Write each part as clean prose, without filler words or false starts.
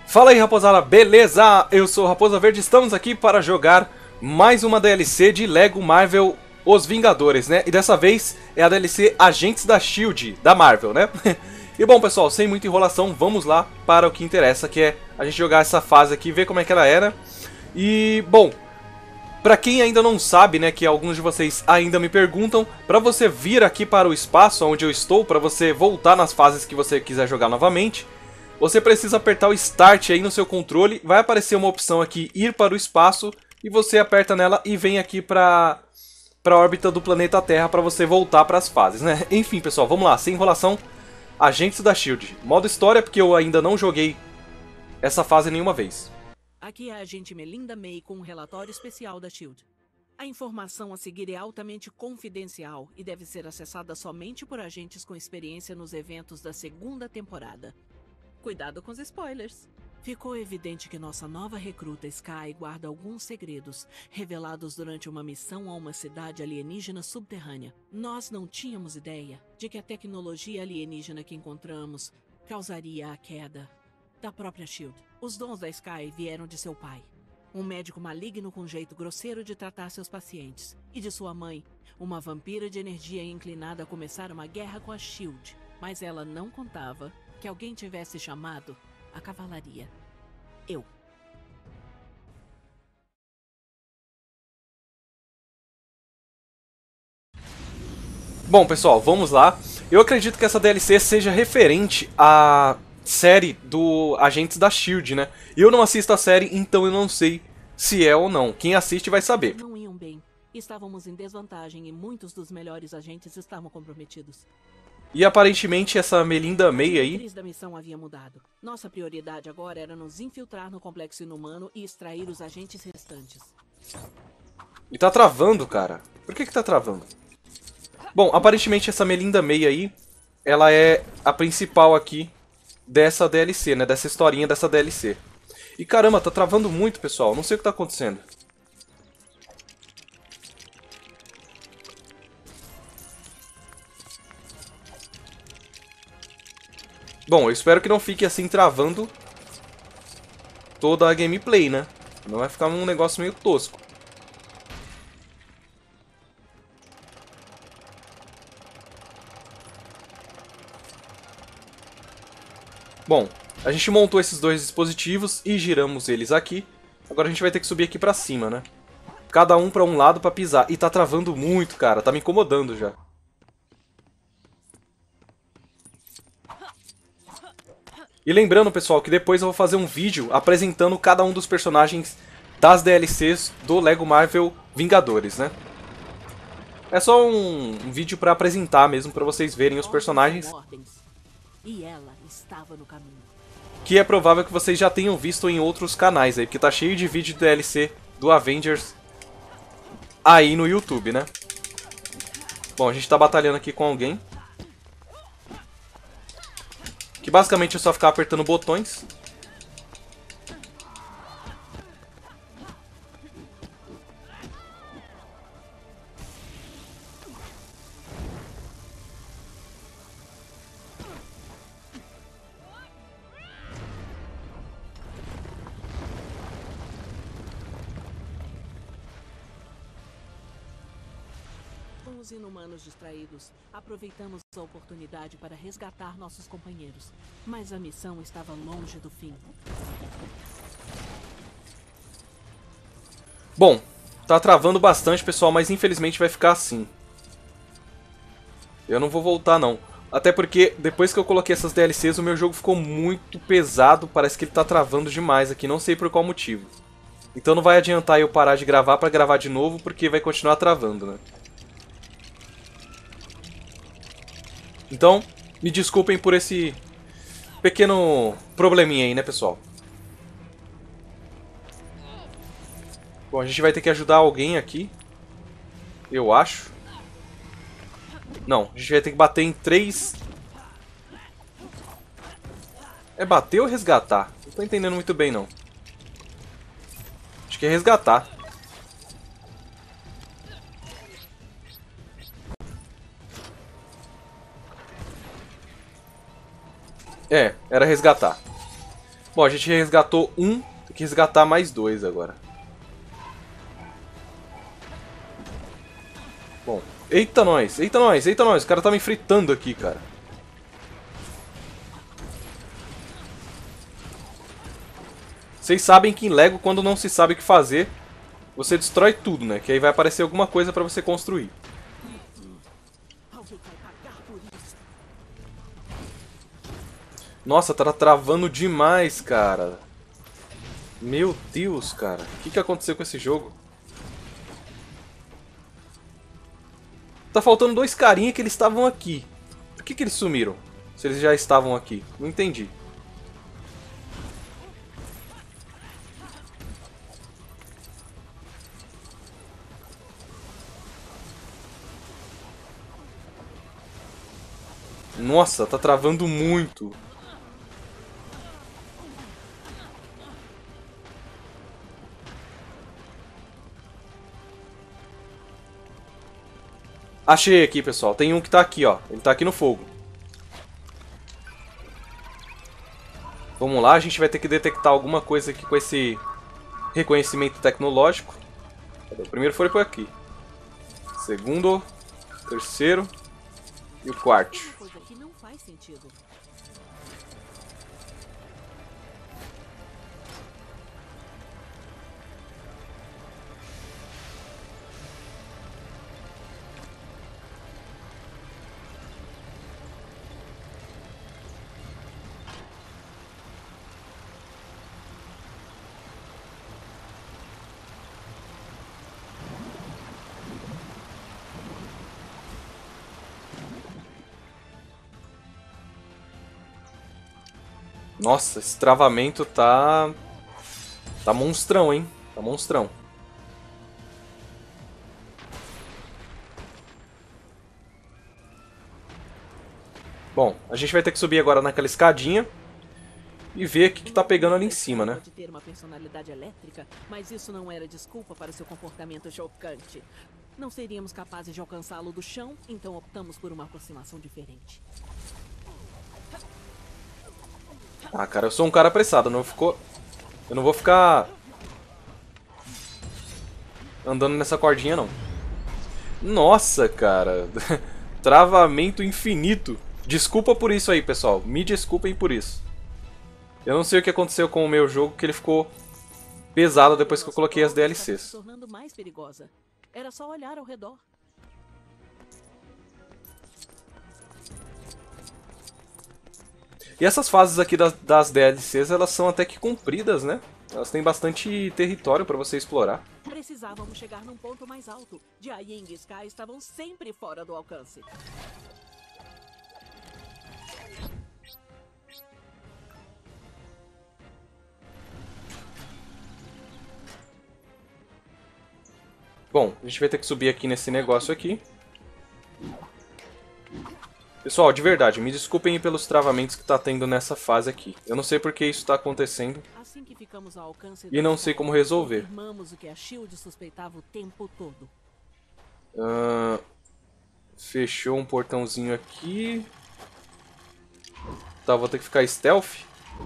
Fala aí, raposada, beleza? Eu sou o Raposa Verde, estamos aqui para jogar mais uma DLC de Lego Marvel Os Vingadores, né? E dessa vez é a DLC Agentes da S.H.I.E.L.D. da Marvel, né? E bom, pessoal, sem muita enrolação, vamos lá para o que interessa, que é a gente jogar essa fase aqui, ver como é que ela era. E, bom, pra quem ainda não sabe, né, que alguns de vocês ainda me perguntam, pra você vir aqui para o espaço onde eu estou, pra você voltar nas fases que você quiser jogar novamente, você precisa apertar o Start aí no seu controle, vai aparecer uma opção aqui, Ir para o Espaço, e você aperta nela e vem aqui pra órbita do planeta Terra pra você voltar pras fases, né? Enfim, pessoal, vamos lá, sem enrolação, Agentes da S.H.I.E.L.D. Modo História, porque eu ainda não joguei essa fase nenhuma vez. Aqui é a agente Melinda May com um relatório especial da S.H.I.E.L.D. A informação a seguir é altamente confidencial e deve ser acessada somente por agentes com experiência nos eventos da segunda temporada. Cuidado com os spoilers. Ficou evidente que nossa nova recruta Skye guarda alguns segredos, revelados durante uma missão a uma cidade alienígena subterrânea. Nós não tínhamos ideia de que a tecnologia alienígena que encontramos causaria a queda da própria S.H.I.E.L.D. Os dons da Skye vieram de seu pai, um médico maligno com jeito grosseiro de tratar seus pacientes, e de sua mãe, uma vampira de energia inclinada a começar uma guerra com a S.H.I.E.L.D. Mas ela não contava que alguém tivesse chamado a cavalaria. Eu. Bom, pessoal, vamos lá. Eu acredito que essa DLC seja referente à série do Agentes da S.H.I.E.L.D., né? Eu não assisto a série, então eu não sei se é ou não. Quem assiste vai saber. Não iam bem. Estávamos em desvantagem e muitos dos melhores agentes estavam comprometidos. E aparentemente essa Melinda May A aí... diretriz da missão havia mudado. Nossa prioridade agora era nos infiltrar no complexo inumano e extrair os agentes restantes. E tá travando, cara. Por que tá travando? Bom, aparentemente essa Melinda May aí, ela é a principal aqui dessa DLC, né? Dessa historinha dessa DLC. E caramba, tá travando muito, pessoal. Não sei o que tá acontecendo. Bom, eu espero que não fique assim travando toda a gameplay, né? Não vai ficar um negócio meio tosco. Bom, a gente montou esses dois dispositivos e giramos eles aqui. Agora a gente vai ter que subir aqui pra cima, né? Cada um pra um lado pra pisar. E tá travando muito, cara. Tá me incomodando já. E lembrando, pessoal, que depois eu vou fazer um vídeo apresentando cada um dos personagens das DLCs do Lego Marvel Vingadores, né? É só um vídeo pra apresentar mesmo, pra vocês verem os personagens. E ela estava no caminho. Que é provável que vocês já tenham visto em outros canais aí, porque tá cheio de vídeo de DLC do Avengers aí no YouTube, né? Bom, a gente tá batalhando aqui com alguém. Que basicamente é só ficar apertando botões. Com os inumanos distraídos, aproveitamos a oportunidade para resgatar nossos companheiros. Mas a missão estava longe do fim. Bom, tá travando bastante, pessoal, mas infelizmente vai ficar assim. Eu não vou voltar, não. Até porque, depois que eu coloquei essas DLCs, o meu jogo ficou muito pesado. Parece que ele tá travando demais aqui, não sei por qual motivo. Então não vai adiantar eu parar de gravar pra gravar de novo, porque vai continuar travando, né? Então, me desculpem por esse pequeno probleminha aí, né, pessoal? Bom, a gente vai ter que ajudar alguém aqui. Eu acho. Não, a gente vai ter que bater em 3... É bater ou resgatar? Não tô entendendo muito bem, não. Acho que é resgatar. É, era resgatar. Bom, a gente resgatou um, tem que resgatar mais dois agora. Bom, eita nós, eita nós, eita nós, o cara tá me fritando aqui, cara. Vocês sabem que em Lego, quando não se sabe o que fazer, você destrói tudo, né? Que aí vai aparecer alguma coisa pra você construir. Nossa, tá travando demais, cara. Meu Deus, cara. O que aconteceu com esse jogo? Tá faltando dois carinha que eles estavam aqui. Por que eles sumiram? Se eles já estavam aqui. Não entendi. Nossa, tá travando muito. Achei aqui, pessoal. Tem um que tá aqui, ó. Ele tá aqui no fogo. Vamos lá, a gente vai ter que detectar alguma coisa aqui com esse reconhecimento tecnológico. O primeiro foi por aqui. Segundo, terceiro e o quarto. Uma coisa aqui não faz sentido. Nossa, esse travamento tá... Tá monstrão, hein? Tá monstrão. Bom, a gente vai ter que subir agora naquela escadinha e ver o que tá pegando ali em cima, né? Pode ter uma personalidade elétrica, mas isso não era desculpa para seu comportamento chocante. Não seríamos capazes de alcançá-lo do chão, então optamos por uma aproximação diferente. Ah, cara, eu sou um cara apressado, eu não vou ficar andando nessa cordinha, não. Nossa, cara. Travamento infinito. Desculpa por isso aí, pessoal. Me desculpem por isso. Eu não sei o que aconteceu com o meu jogo, que ele ficou pesado depois que eu coloquei as DLCs. Se tornando mais perigosa. Era só olhar ao redor. E essas fases aqui das DLCs, elas são até que compridas, né? Elas têm bastante território pra você explorar. Precisávamos chegar num ponto mais alto. Jia Ying e Sky estavam sempre fora do alcance. Bom, a gente vai ter que subir aqui nesse negócio aqui. Pessoal, de verdade, me desculpem pelos travamentos que tá tendo nessa fase aqui. Eu não sei por que isso tá acontecendo Assim que ficamos ao alcance e não sei como resolver. confirmamos o que a Shield suspeitava o tempo todo. Fechou um portãozinho aqui. Tá, vou ter que ficar stealth.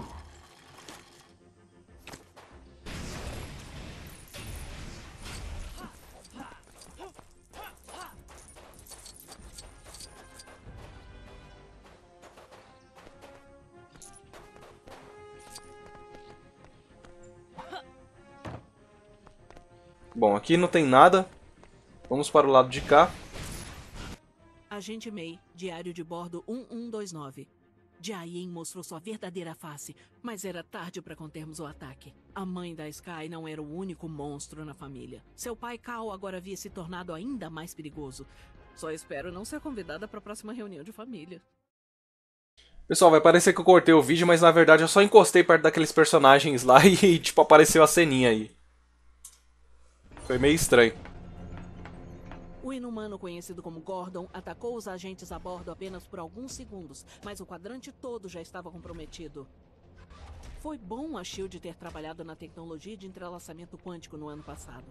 Bom, aqui não tem nada. Vamos para o lado de cá. Agente May, diário de bordo 1129. Jia Ying mostrou sua verdadeira face, mas era tarde para contermos o ataque. A mãe da Sky não era o único monstro na família. Seu pai, Cal, agora havia se tornado ainda mais perigoso. Só espero não ser convidada para a próxima reunião de família. Pessoal, vai parecer que eu cortei o vídeo, mas na verdade eu só encostei perto daqueles personagens lá e tipo apareceu a ceninha aí. Foi meio estranho. O inumano conhecido como Gordon atacou os agentes a bordo apenas por alguns segundos, mas o quadrante todo já estava comprometido. Foi bom a SHIELD ter trabalhado na tecnologia de entrelaçamento quântico no ano passado.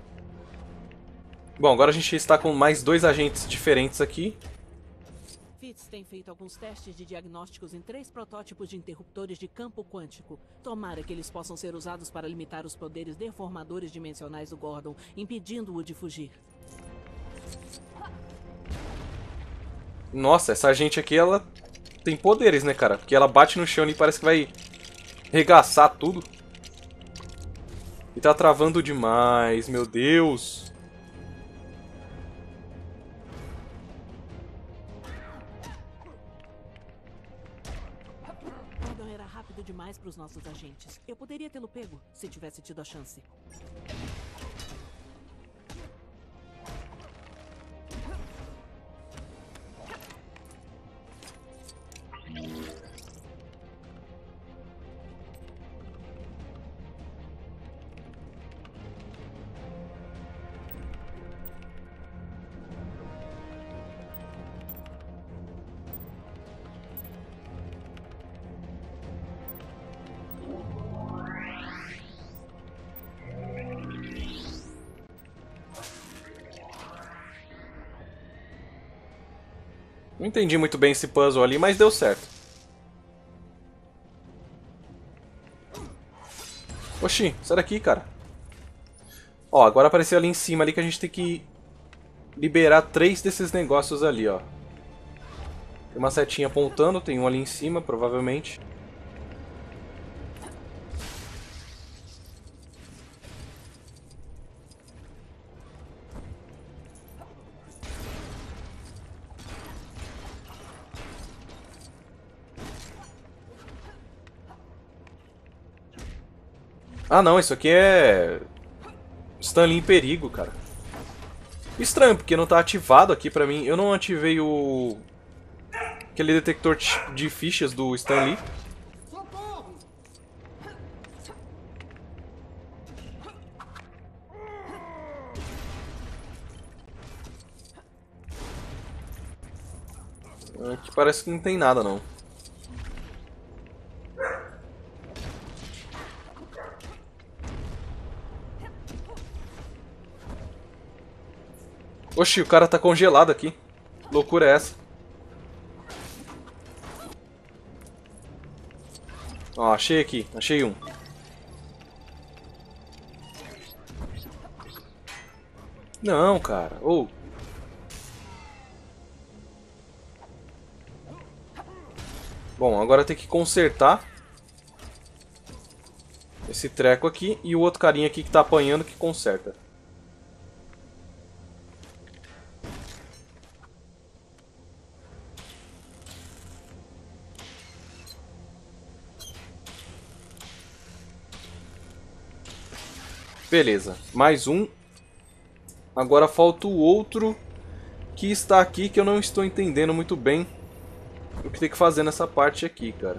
Bom, agora a gente está com mais dois agentes diferentes aqui. Fritz tem feito alguns testes de diagnósticos em 3 protótipos de interruptores de campo quântico. Tomara que eles possam ser usados para limitar os poderes deformadores dimensionais do Gordon, impedindo-o de fugir. Nossa, essa gente aqui, ela tem poderes, né, cara? Porque ela bate no chão e parece que vai regaçar tudo. E tá travando demais, meu Deus. Gordon era rápido demais para os nossos agentes. Eu poderia tê-lo pego, se tivesse tido a chance. Não entendi muito bem esse puzzle ali, mas deu certo. Oxi, sai daqui, cara. Ó, agora apareceu ali em cima ali que a gente tem que liberar 3 desses negócios ali, ó. Tem uma setinha apontando, tem um ali em cima, provavelmente. Ah não, isso aqui é Stanley em perigo, cara. Estranho, porque não tá ativado aqui pra mim. Eu não ativei o... aquele detector de fichas do Stanley. Aqui parece que não tem nada, não. Oxi, o cara tá congelado aqui. Loucura é essa? Ó, achei aqui. Achei um. Não, cara. Oh. Bom, agora tem que consertar esse treco aqui e o outro carinha aqui que tá apanhando que conserta. Beleza, mais um. Agora falta o outro que está aqui que eu não estou entendendo muito bem o que tem que fazer nessa parte aqui, cara.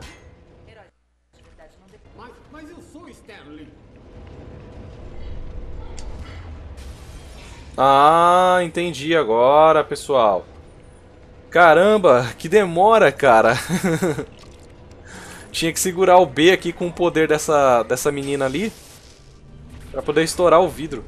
Mas eu sou Stanley. Ah, entendi agora, pessoal. Caramba, que demora, cara. Tinha que segurar o B aqui com o poder dessa menina ali pra poder estourar o vidro.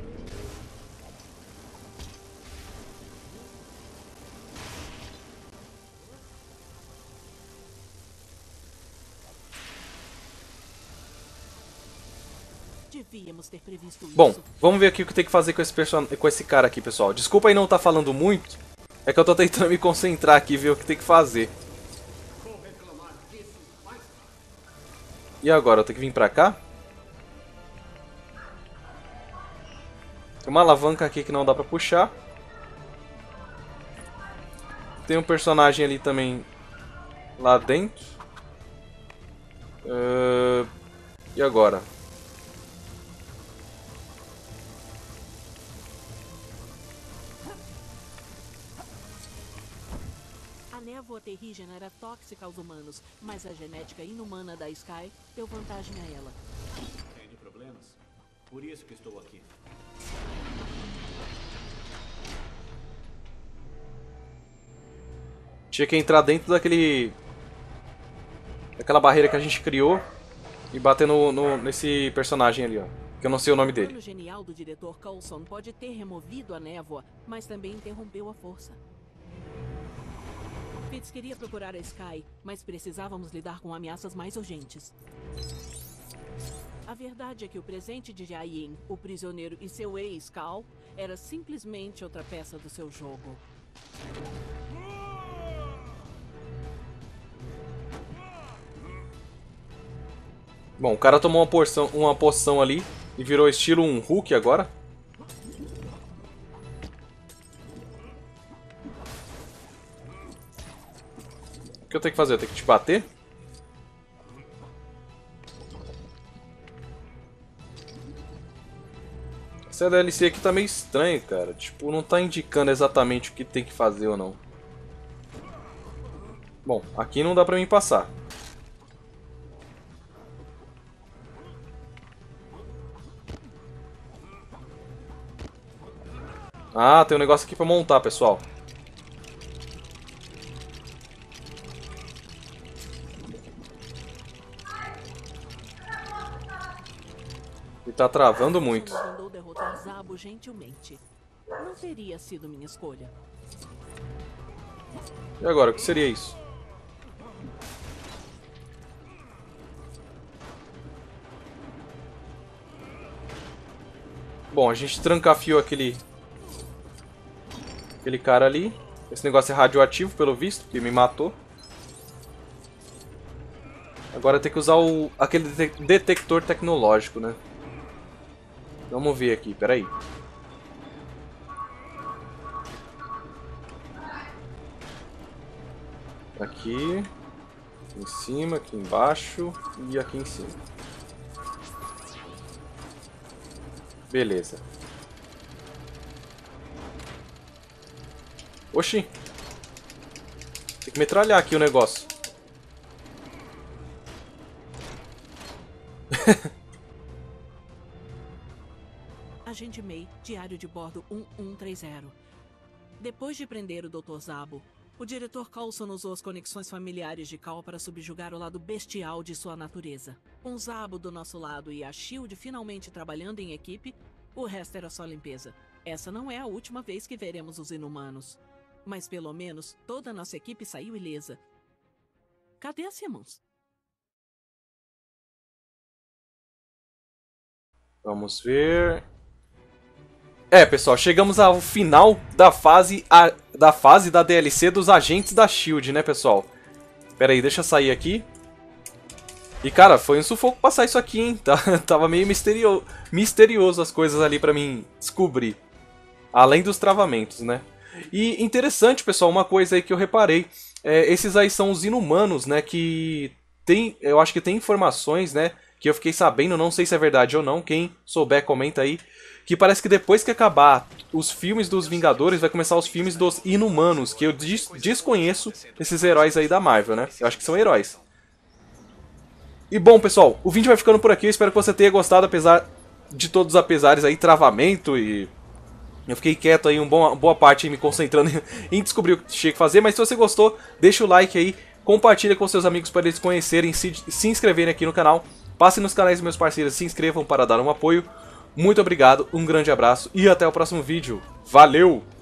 Devíamos ter previsto isso. Bom, vamos ver aqui o que tem que fazer com esse cara aqui, pessoal. Desculpa aí não estar falando muito. É que eu tô tentando me concentrar aqui e ver o que tem que fazer. E agora, eu tenho que vir pra cá? Tem uma alavanca aqui que não dá pra puxar. Tem um personagem ali também lá dentro. E agora? A névoa terrígena era tóxica aos humanos, mas a genética inumana da Sky deu vantagem a ela. Tem de problemas? Por isso que estou aqui. Tinha que entrar dentro daquela barreira que a gente criou e bater nesse personagem ali, ó. Que eu não sei o nome O dele. plano genial do diretor Coulson pode ter removido a névoa, mas também interrompeu a força. Fitz queria procurar a Sky, mas precisávamos lidar com ameaças mais urgentes. A verdade é que o presente de Jiayin, o prisioneiro e seu ex, Cal, era simplesmente outra peça do seu jogo. Bom, o cara tomou uma poção ali e virou estilo um Hulk agora. O que eu tenho que fazer? Eu tenho que te bater? Essa DLC aqui tá meio estranha, cara. Tipo, não tá indicando exatamente o que tem que fazer ou não. Bom, aqui não dá pra mim passar. Ah, tem um negócio aqui pra montar, pessoal. E tá travando muito. Mandou derrotar Zabo gentilmente. Não teria sido minha escolha. E agora, o que seria isso? Bom, a gente trancafiou aquele cara ali. Esse negócio é radioativo, pelo visto, que me matou. Agora tem que usar aquele detector tecnológico, né? Vamos ver aqui, peraí. Aqui em cima, aqui embaixo e aqui em cima. Beleza. Oxi. Tem que metralhar aqui o negócio. Agente May, diário de bordo 1130. Depois de prender o Dr. Zabo, o diretor Coulson usou as conexões familiares de Cal para subjugar o lado bestial de sua natureza. Com Zabo do nosso lado e a SHIELD finalmente trabalhando em equipe, o resto era só limpeza. Essa não é a última vez que veremos os inumanos. Mas pelo menos toda a nossa equipe saiu ilesa. Cadê a Simmons? Vamos ver. Pessoal, chegamos ao final da fase da DLC dos agentes da SHIELD, né, pessoal? Pera aí, deixa eu sair aqui. E, cara, foi um sufoco passar isso aqui, hein? Tava meio misterioso as coisas ali pra mim descobrir. Além dos travamentos, né? E interessante, pessoal, uma coisa aí que eu reparei. Esses aí são os inumanos, né? Que tem, eu acho que tem informações, né? Que eu fiquei sabendo, não sei se é verdade ou não. Quem souber, comenta aí. Que parece que depois que acabar os filmes dos Vingadores, vai começar os filmes dos Inumanos, que eu desconheço esses heróis aí da Marvel, né? Eu acho que são heróis. E bom, pessoal, o vídeo vai ficando por aqui. Eu espero que você tenha gostado, apesar de todos os apesares aí, travamento e... Eu fiquei quieto aí, uma boa parte aí, me concentrando em descobrir o que tinha que fazer. Mas se você gostou, deixa o like aí, compartilha com seus amigos para eles conhecerem, se inscreverem aqui no canal. Passem nos canais dos meus parceiros, se inscrevam para dar um apoio. Muito obrigado, um grande abraço e até o próximo vídeo. Valeu!